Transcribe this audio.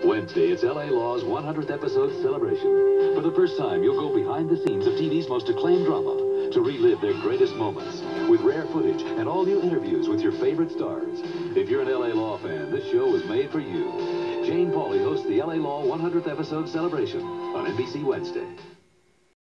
Wednesday, it's L.A.Law's 100th episode celebration. For the first time, you'll go behind the scenes of TV's most acclaimed drama to relive their greatest moments with rare footage and all new interviews with your favorite stars. If you're an L.A.Law fan, this show was made for you. Jane Pauley hosts the L.A.Law 100th episode celebration on NBC Wednesday.